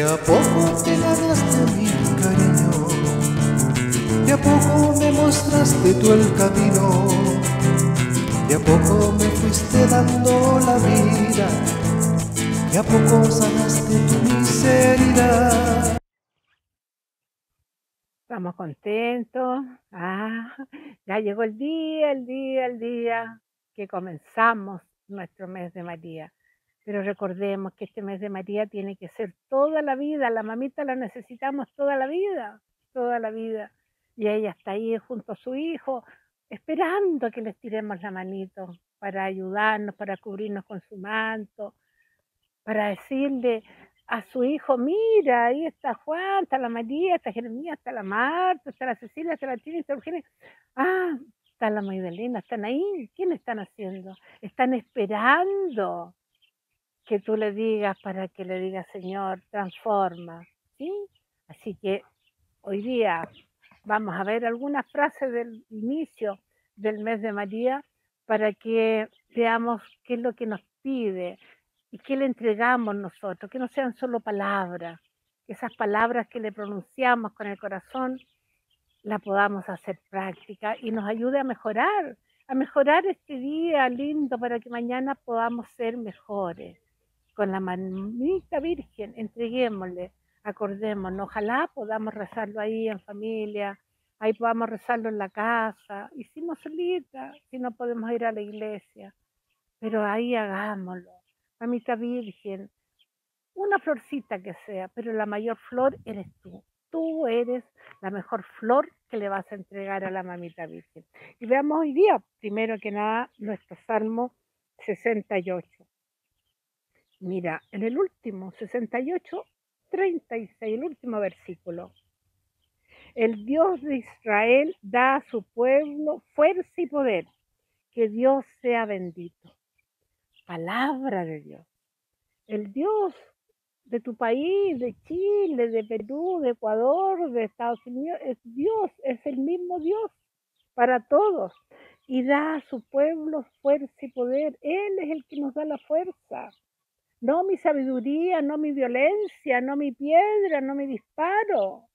a poco te ganaste mi cariño, de a poco me mostraste tú el camino, de a poco me fuiste dando la vida, de a poco sanaste tu miseria. Estamos contentos. Ya llegó el día que comenzamos nuestro mes de María. Pero recordemos que este mes de María tiene que ser toda la vida. La mamita la necesitamos toda la vida, toda la vida. Y ella está ahí junto a su hijo, esperando que les tiremos la manito para ayudarnos, para cubrirnos con su manto, para decirle a su hijo: mira, ahí está Juan, está la María, está Jeremías, está la Marta, está la Cecilia, está la Tina, está la Eugenia. Está la Magdalena, están ahí. ¿Qué le están haciendo? Están esperando que tú le digas, para que le digas: Señor, transforma, ¿sí? Así que hoy día vamos a ver algunas frases del inicio del mes de María para que veamos qué es lo que nos pide y qué le entregamos nosotros, que no sean solo palabras, que esas palabras que le pronunciamos con el corazón la podamos hacer práctica y nos ayude a mejorar este día lindo para que mañana podamos ser mejores. Con la mamita Virgen, entreguémosle, acordémonos, ojalá podamos rezarlo ahí en familia, ahí podamos rezarlo en la casa, y si no solita, si no podemos ir a la iglesia, pero ahí hagámoslo. Mamita Virgen, una florcita que sea, pero la mayor flor eres tú. Tú eres la mejor flor que le vas a entregar a la mamita Virgen. Y veamos hoy día, primero que nada, nuestro Salmo 68. Mira, en el último, 68, 36, el último versículo. El Dios de Israel da a su pueblo fuerza y poder. Que Dios sea bendito. Palabra de Dios. El Dios de tu país, de Chile, de Perú, de Ecuador, de Estados Unidos, es Dios, es el mismo Dios para todos. Y da a su pueblo fuerza y poder. Él es el que nos da la fuerza. No mi sabiduría, no mi violencia, no mi piedra, no mi disparo.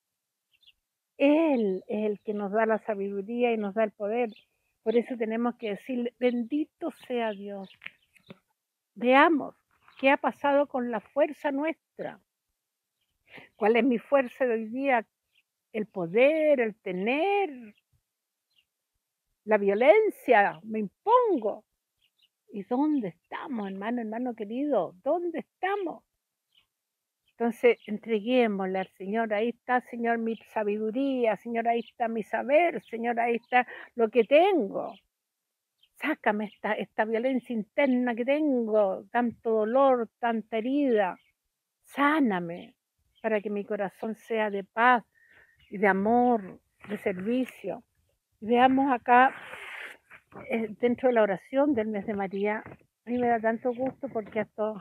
Él es el que nos da la sabiduría y nos da el poder. Por eso tenemos que decirle: bendito sea Dios. Veamos qué ha pasado con la fuerza nuestra. ¿Cuál es mi fuerza de hoy día? El poder, el tener, la violencia, me impongo. ¿Y dónde estamos, hermano querido? ¿Dónde estamos? Entonces, entreguémosle al Señor. Ahí está, Señor, mi sabiduría. Señor, ahí está mi saber. Señor, ahí está lo que tengo. Sácame esta violencia interna que tengo, tanto dolor, tanta herida. Sáname para que mi corazón sea de paz y de amor, de servicio. Veamos acá, dentro de la oración del mes de María, a mí me da tanto gusto porque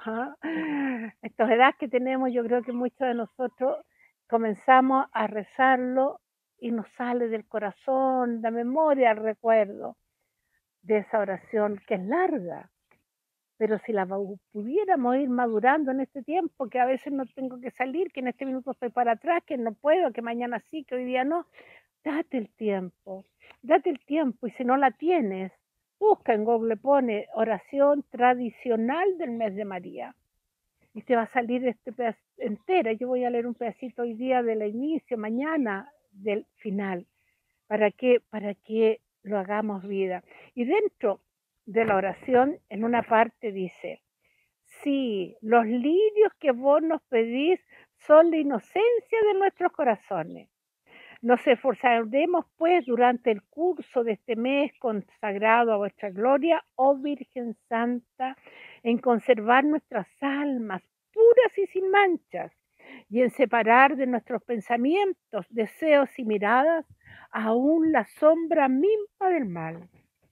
estas edades que tenemos, yo creo que muchos de nosotros comenzamos a rezarlo y nos sale del corazón, la memoria, el recuerdo de esa oración que es larga. Pero si la pudiéramos ir madurando en este tiempo, que a veces no tengo que salir, que en este minuto estoy para atrás, que no puedo, que mañana sí, que hoy día no, date el tiempo y si no la tienes, busca en Google, pone oración tradicional del mes de María y te va a salir este pedazo entera. Yo voy a leer un pedacito hoy día del inicio, mañana del final, para que lo hagamos vida. Y dentro de la oración, en una parte dice: sí, los lirios que vos nos pedís son la inocencia de nuestros corazones. Nos esforzaremos pues durante el curso de este mes consagrado a vuestra gloria, oh Virgen Santa, en conservar nuestras almas puras y sin manchas, y en separar de nuestros pensamientos, deseos y miradas aún la sombra misma del mal.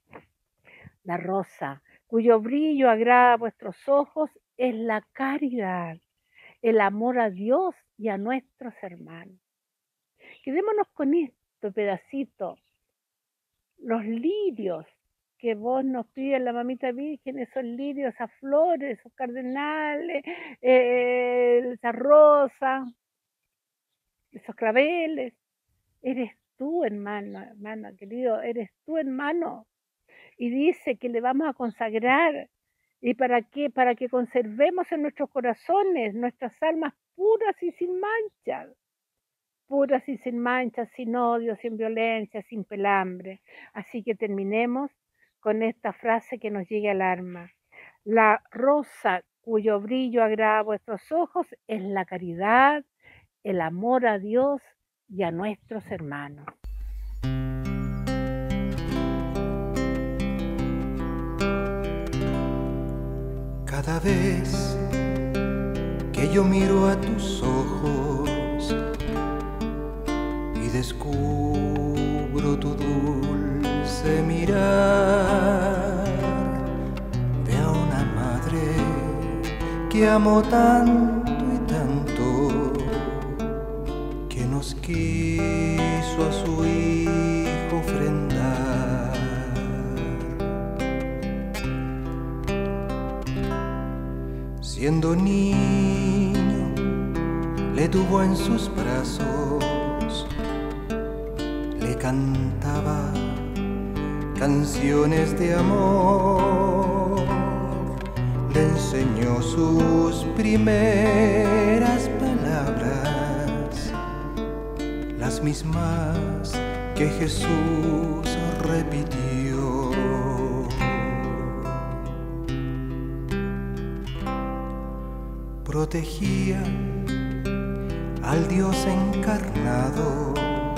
La rosa, cuyo brillo agrada a vuestros ojos, es la caridad, el amor a Dios y a nuestros hermanos. Quedémonos con este pedacito. Los lirios que vos nos pidas, la mamita virgen, esos lirios, esas flores, esos cardenales, esa rosa, esos claveles. Eres tú, hermano, hermano querido, eres tú, hermano. Y dice que le vamos a consagrar. ¿Y para qué? Para que conservemos en nuestros corazones nuestras almas puras y sin manchas. Puras y sin manchas, sin odio, sin violencia, sin pelambre. Así que terminemos con esta frase que nos llegue al alma. La rosa cuyo brillo agrada a vuestros ojos es la caridad, el amor a Dios y a nuestros hermanos. Cada vez que yo miro a tus ojos y descubro tu dulce mirar, veo a una madre que amo tanto y tanto, que nos quiso a su hijo ofrendar. Siendo niño, le tuvo en sus brazos, le cantaba canciones de amor, le enseñó sus primeras palabras, las mismas que Jesús repitió. Protegía al Dios encarnado,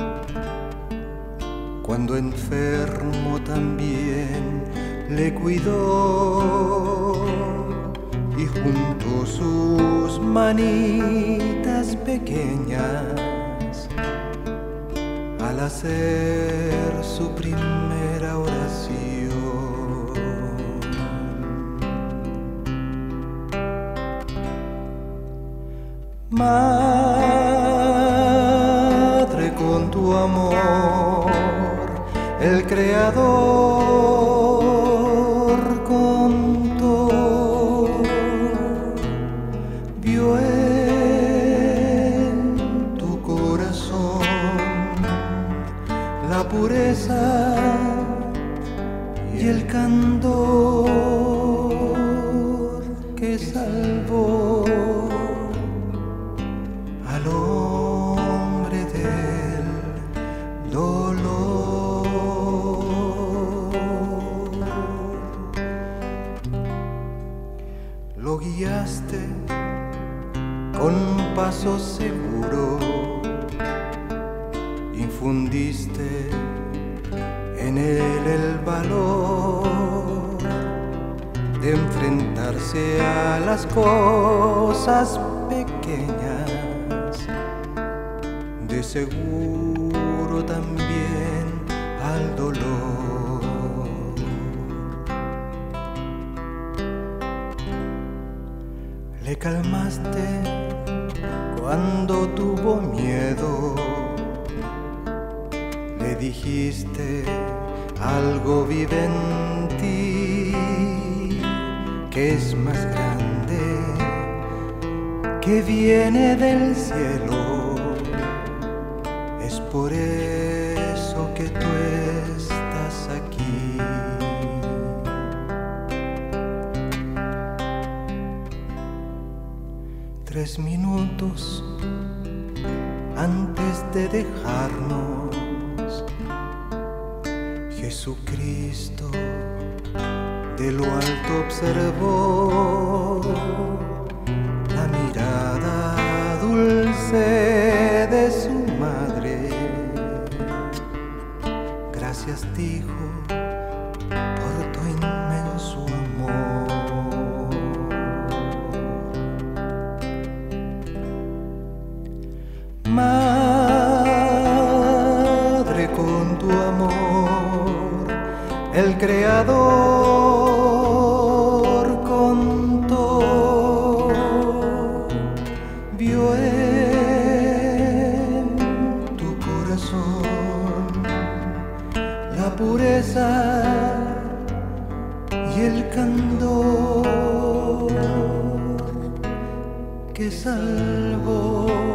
cuando enfermo también le cuidó, y juntó sus manitas pequeñas al hacer su primera oración. Madre, con tu amor, el Creador contó, vio en tu corazón la pureza y el candor que salvó al hombre del dolor. Lo guiaste con paso seguro, infundiste en él el valor de enfrentarse a las cosas pequeñas, de seguro también al dolor. Le calmaste cuando tuvo miedo, le dijiste algo vive en ti que es más grande, que viene del cielo. Es por eso que tú estás aquí. Tres minutos antes de dejarnos, Jesucristo de lo alto observó la mirada dulce de su madre. Gracias, dijo, por tu inmenso amor. Madre, con tu amor, el Creador contó, vio en tu corazón la pureza y el candor que salvó